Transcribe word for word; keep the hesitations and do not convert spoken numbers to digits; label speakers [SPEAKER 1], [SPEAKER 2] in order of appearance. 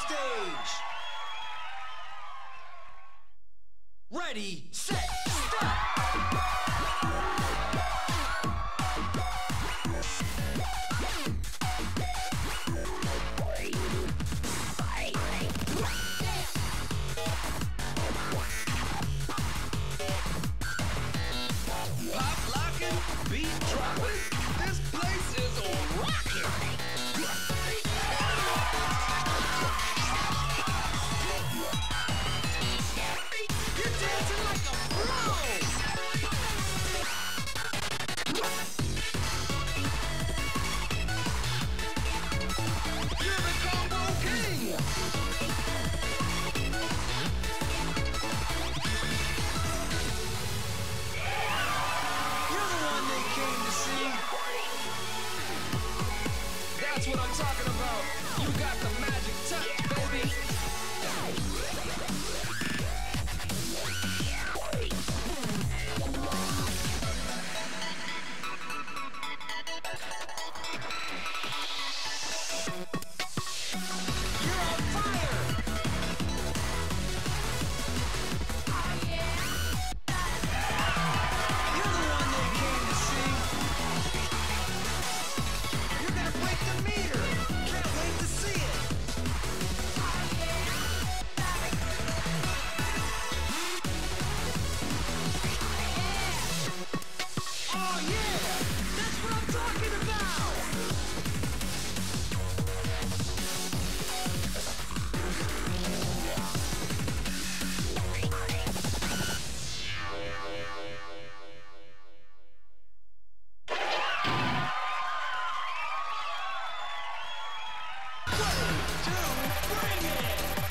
[SPEAKER 1] stage. Ready, set, stop. That's what I'm talking about. You got the magic touch, baby. You're on fire. Oh, yeah. You're the one they came to see. You're gonna break the meter. Can't wait to see it. Oh, yeah. Oh, yeah. That's what I'm talking about. One, two, bring it!